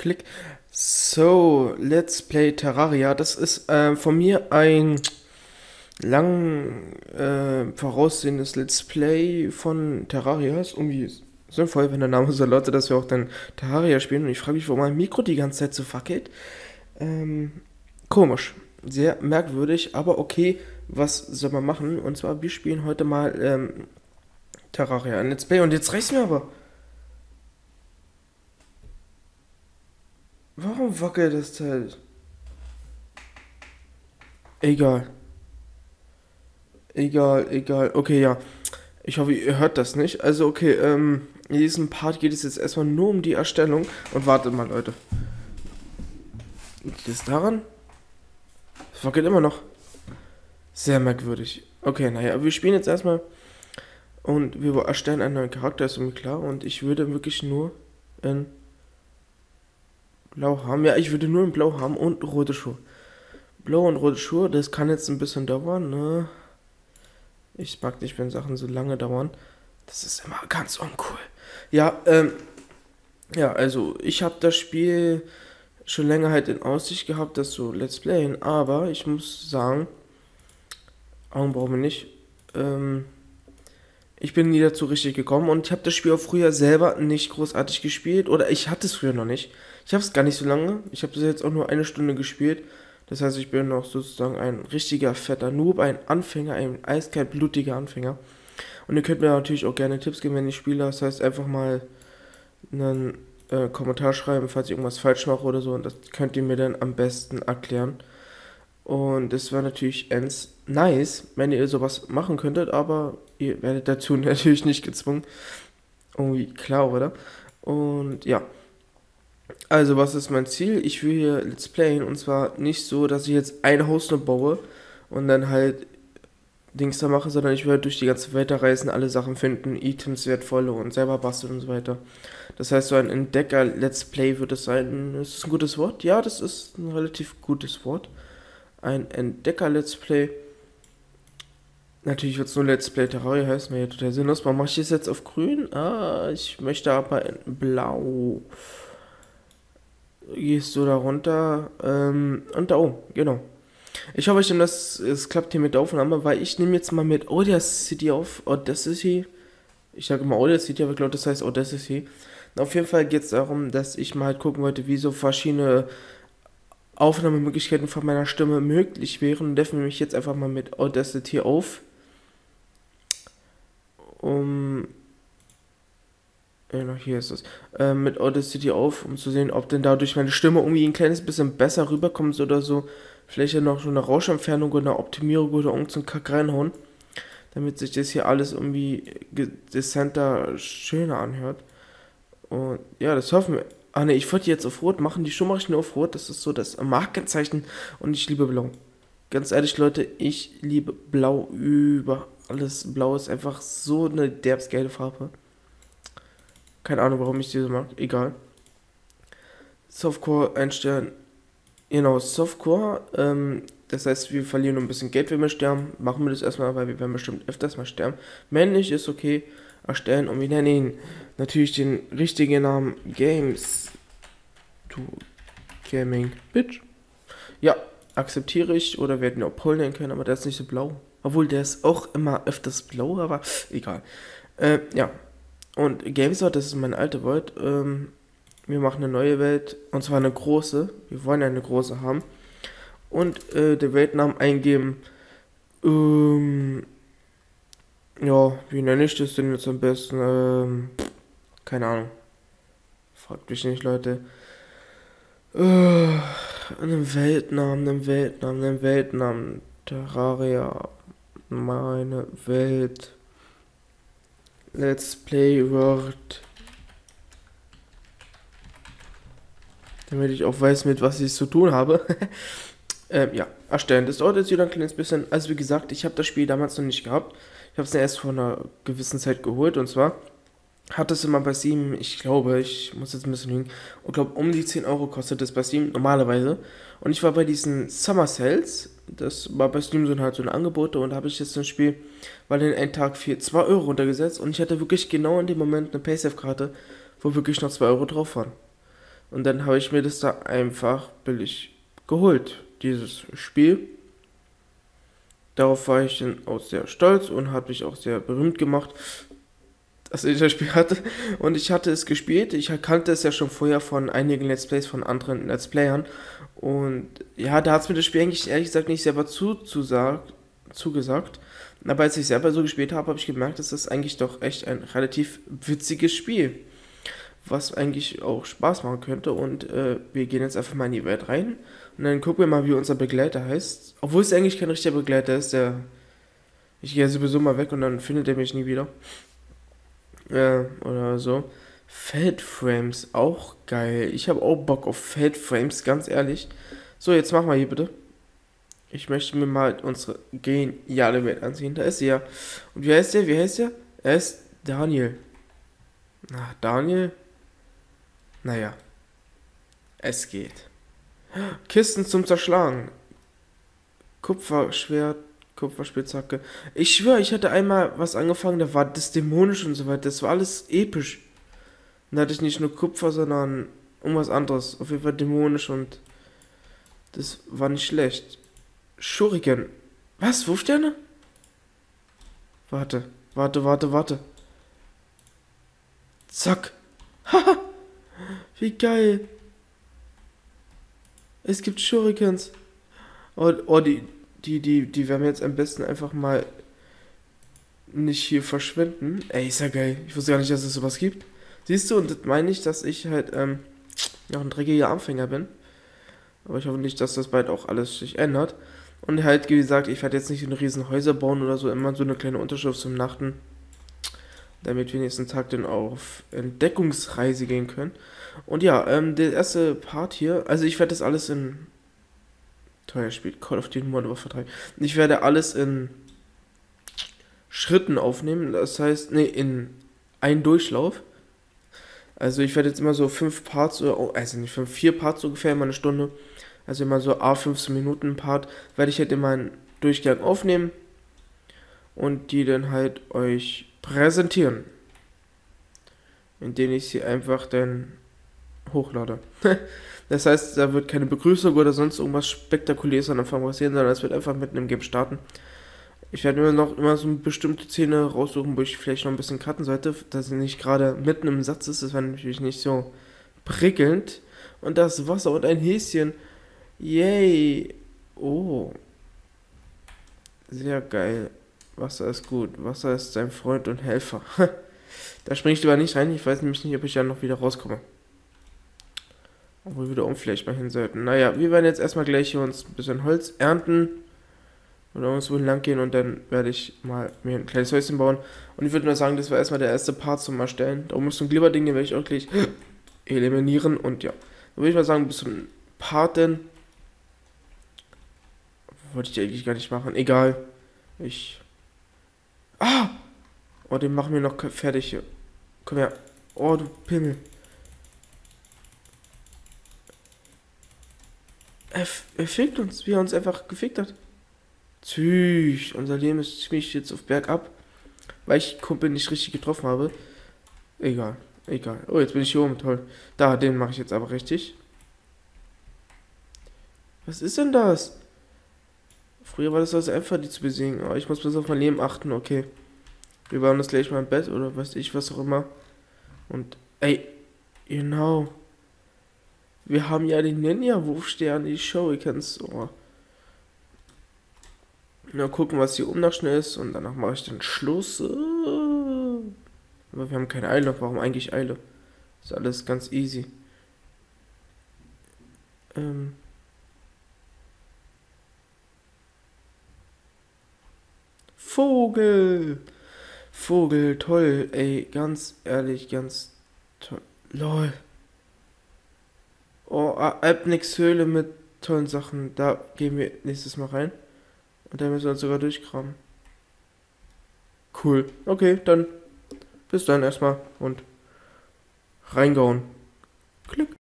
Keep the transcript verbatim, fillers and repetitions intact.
Klick. So, Let's Play Terraria. Das ist äh, von mir ein lang äh, voraussehendes Let's Play von Terraria. Ist irgendwie sinnvoll, wenn der Name so lautet, dass wir auch dann Terraria spielen. Und ich frage mich, warum mein Mikro die ganze Zeit so fackelt. Ähm, komisch. Sehr merkwürdig, aber okay, was soll man machen? Und zwar, wir spielen heute mal ähm, Terraria, ein Let's Play. Und jetzt reicht's mir aber. Warum wackelt das Teil? Egal, egal, egal. Okay, ja. Ich hoffe, ihr hört das nicht. Also, okay, ähm, in diesem Part geht es jetzt erstmal nur um die Erstellung. Und wartet mal, Leute. Liegt es daran? Es wackelt immer noch. Sehr merkwürdig. Okay, naja, wir spielen jetzt erstmal. Und wir erstellen einen neuen Charakter, ist irgendwie klar. Und ich würde wirklich nur in Blau haben. Ja, ich würde nur in Blau haben und rote Schuhe. Blau und rote Schuhe, das kann jetzt ein bisschen dauern, ne? Ich mag nicht, wenn Sachen so lange dauern. Das ist immer ganz uncool. Ja, ähm, ja, also ich habe das Spiel schon länger halt in Aussicht gehabt, das so Let's Playen, aber ich muss sagen, Augen brauchen wir nicht. Ähm, ich bin nie dazu richtig gekommen und ich habe das Spiel auch früher selber nicht großartig gespielt oder ich hatte es früher noch nicht. Ich habe es gar nicht so lange. Ich habe das jetzt auch nur eine Stunde gespielt. Das heißt, ich bin noch sozusagen ein richtiger fetter Noob, ein Anfänger, ein eiskalt blutiger Anfänger. Und ihr könnt mir natürlich auch gerne Tipps geben, wenn ich spiele. Das heißt, einfach mal einen äh, Kommentar schreiben, falls ich irgendwas falsch mache oder so. Und das könnt ihr mir dann am besten erklären. Und es wäre natürlich ends nice, wenn ihr sowas machen könntet, aber ihr werdet dazu natürlich nicht gezwungen. Irgendwie klar, oder? Und ja, also was ist mein Ziel? Ich will hier Let's Playen und zwar nicht so, dass ich jetzt ein Haus nur baue und dann halt Dings da mache, sondern ich will halt durch die ganze Welt da reisen, alle Sachen finden, Items wertvolle und selber basteln und so weiter. Das heißt, so ein Entdecker-Let's Play wird es sein. Ist das ein gutes Wort? Ja, das ist ein relativ gutes Wort. Ein Entdecker-Let's Play. Natürlich wird es nur Let's Play Terraria heißen, wäre ja total sinnlos. Warum mache ich das jetzt auf grün? Ah, ich möchte aber in blau. Gehst du da runter? Ähm, und da oben, genau. Ich hoffe, ich nehme das, es klappt hier mit der Aufnahme, weil ich nehme jetzt mal mit Audacity auf. Audacity. Ich sage immer Audacity, aber ich glaube, das heißt Audacity. Und auf jeden Fall geht es darum, dass ich mal halt gucken wollte, wie so verschiedene Aufnahmemöglichkeiten von meiner Stimme möglich wären. Und dafür nehme ich jetzt einfach mal mit Audacity auf, um ja, noch hier ist es. Äh, mit Audacity auf, um zu sehen, ob denn dadurch meine Stimme irgendwie ein kleines bisschen besser rüberkommt oder so. Vielleicht ja noch so eine Rauschentfernung oder eine Optimierung oder irgendeinen Kack reinhauen, damit sich das hier alles irgendwie dezenter, schöner anhört. Und ja, das hoffen wir. Ah ne, ich wollte die jetzt auf Rot machen. Die Show mache ich nur auf Rot. Das ist so das Markenzeichen. Und ich liebe Blau. Ganz ehrlich, Leute, ich liebe Blau über alles. Blau ist einfach so eine derbsgeile Farbe. Keine Ahnung, warum ich diese mag. Egal. Softcore einstellen. Genau, Softcore. Ähm, das heißt, wir verlieren nur ein bisschen Geld, wenn wir sterben. Machen wir das erstmal, weil wir werden bestimmt öfters mal sterben. Männlich ist okay. Erstellen und wir nennen ihn natürlich den richtigen Namen Games to Gaming Bitch. Ja, akzeptiere ich oder wir hätten ihn auch Paul nennen können, aber der ist nicht so blau. Obwohl der ist auch immer öfters blau, aber egal. Äh, ja. Und Gamesort, das ist meine alte Welt. Ähm, wir machen eine neue Welt und zwar eine große. Wir wollen eine große haben. Und äh, den Weltnamen eingeben. Ähm, ja, wie nenne ich das denn jetzt am besten? Ähm, keine Ahnung. Fragt mich nicht, Leute. Äh, einen Weltnamen, einen Weltnamen, einen Weltnamen. Terraria. Meine Welt. Let's Play Word. Damit ich auch weiß, mit was ich es zu tun habe. ähm, ja, erstellen. Das dauert jetzt wieder ein kleines bisschen. Also wie gesagt, ich habe das Spiel damals noch nicht gehabt. Ich habe es ja erst vor einer gewissen Zeit geholt. Und zwar hat es immer bei Steam, ich glaube, ich muss jetzt ein bisschen lügen, ich glaube um die zehn Euro kostet es bei Steam normalerweise. Und ich war bei diesen Summer Sales, das war bei Steam so halt so ein Angebot und da habe ich jetzt ein Spiel, weil in einen Tag für zwei Euro runtergesetzt und ich hatte wirklich genau in dem Moment eine Paysafe-Karte, wo wirklich noch zwei Euro drauf waren. Und dann habe ich mir das da einfach billig geholt, dieses Spiel. Darauf war ich dann auch sehr stolz und habe mich auch sehr berühmt gemacht, dass ich das Spiel hatte. Und ich hatte es gespielt. Ich kannte es ja schon vorher von einigen Let's Plays von anderen Let's Playern. Und ja, da hat es mir das Spiel eigentlich ehrlich gesagt nicht selber zuzusagt, zugesagt. Aber als ich selber so gespielt habe, habe ich gemerkt, dass das eigentlich doch echt ein relativ witziges Spiel, was eigentlich auch Spaß machen könnte. Und äh, wir gehen jetzt einfach mal in die Welt rein. Und dann gucken wir mal, wie unser Begleiter heißt. Obwohl es eigentlich kein richtiger Begleiter ist, der. Ich gehe sowieso mal weg und dann findet er mich nie wieder. Äh, oder so. Feldframes, auch geil. Ich habe auch Bock auf Feldframes, ganz ehrlich. So, jetzt mach mal hier bitte. Ich möchte mir mal unsere geniale Welt ansehen. Da ist sie ja. Und wie heißt der? Wie heißt der? Er ist Daniel. Na, Daniel? Naja, es geht. Kisten zum Zerschlagen. Kupferschwert, Kupferspitzhacke. Ich schwöre, ich hatte einmal was angefangen, da war das dämonisch und so weiter. Das war alles episch. Da hatte ich nicht nur Kupfer, sondern irgendwas anderes. Auf jeden Fall dämonisch und das war nicht schlecht. Shuriken. Was? Wurfsterne? Warte, warte, warte, warte. Zack. Haha, wie geil. Es gibt Shurikens. Oh, oh die, die, die, die werden wir jetzt am besten einfach mal nicht hier verschwinden. Ey, ist ja geil. Ich wusste gar nicht, dass es sowas gibt. Siehst du, und das meine ich, dass ich halt ähm, noch ein dreckiger Anfänger bin. Aber ich hoffe nicht, dass das bald auch alles sich ändert. Und halt, wie gesagt, ich werde jetzt nicht in riesen Häuser bauen oder so, immer so eine kleine Unterschrift zum Nachten, damit wir nächsten Tag dann auf Entdeckungsreise gehen können. Und ja, ähm, der erste Part hier, also ich werde das alles in, teuer spielt Call of Duty Modern Warfare drei, ich werde alles in Schritten aufnehmen, das heißt, nee, in einen Durchlauf. Also ich werde jetzt immer so fünf Parts, oder, oh, also nicht fünf, vier Parts ungefähr, immer eine Stunde, also immer so a fünfzehn Minuten Part, werde ich halt immer einen Durchgang aufnehmen und die dann halt euch präsentieren, indem ich sie einfach dann hochlade. Das heißt, da wird keine Begrüßung oder sonst irgendwas Spektakuläres am Anfang passieren, sondern es wird einfach mitten im Game starten. Ich werde mir noch immer so eine bestimmte Szene raussuchen, wo ich vielleicht noch ein bisschen cutten sollte, dass sie nicht gerade mitten im Satz ist. Das wäre natürlich nicht so prickelnd. Und das Wasser und ein Häschen. Yay. Oh. Sehr geil. Wasser ist gut. Wasser ist sein Freund und Helfer. Da springe ich lieber nicht rein. Ich weiß nämlich nicht, ob ich ja noch wieder rauskomme. Obwohl wir da oben vielleicht mal hin sollten. Naja, wir werden jetzt erstmal gleich hier uns ein bisschen Holz ernten. Oder irgendwo lang gehen und dann werde ich mal mir ein kleines Häuschen bauen. Und ich würde nur sagen, das war erstmal der erste Part zum Erstellen. Da muss ein Glibberding, den werde ich auch gleich eliminieren. Und ja, dann würde ich mal sagen, bis zum Part denn. Wollte ich eigentlich gar nicht machen. Egal. Ich. Ah! Oh, den machen wir noch fertig hier. Komm her. Oh, du Pimmel. Er, er fickt uns, wie er uns einfach gefickt hat. Tschüss, unser Leben ist ziemlich jetzt auf Bergab, weil ich Kumpel nicht richtig getroffen habe. Egal, egal. Oh, jetzt bin ich hier oben, toll. Da, den mache ich jetzt aber richtig. Was ist denn das? Früher war das so einfach, die zu besiegen. Aber ich muss bloß auf mein Leben achten, okay. Wir bauen das gleich mal im Bett oder weiß ich, was auch immer. Und, ey, genau. Wir haben ja den Ninja-Wurfstern, die Shurikens. Oh. Mal gucken, was hier oben noch schnell ist und danach mache ich den Schluss. Aber wir haben keine Eile. Warum eigentlich Eile? Ist alles ganz easy. Ähm. Vogel! Vogel, toll, ey, ganz ehrlich, ganz toll. Lol. Oh, Alpnix Höhle mit tollen Sachen. Da gehen wir nächstes Mal rein. Und dann müssen wir uns sogar durchkramen. Cool. Okay, dann bis dann erstmal und reingauen. Glück.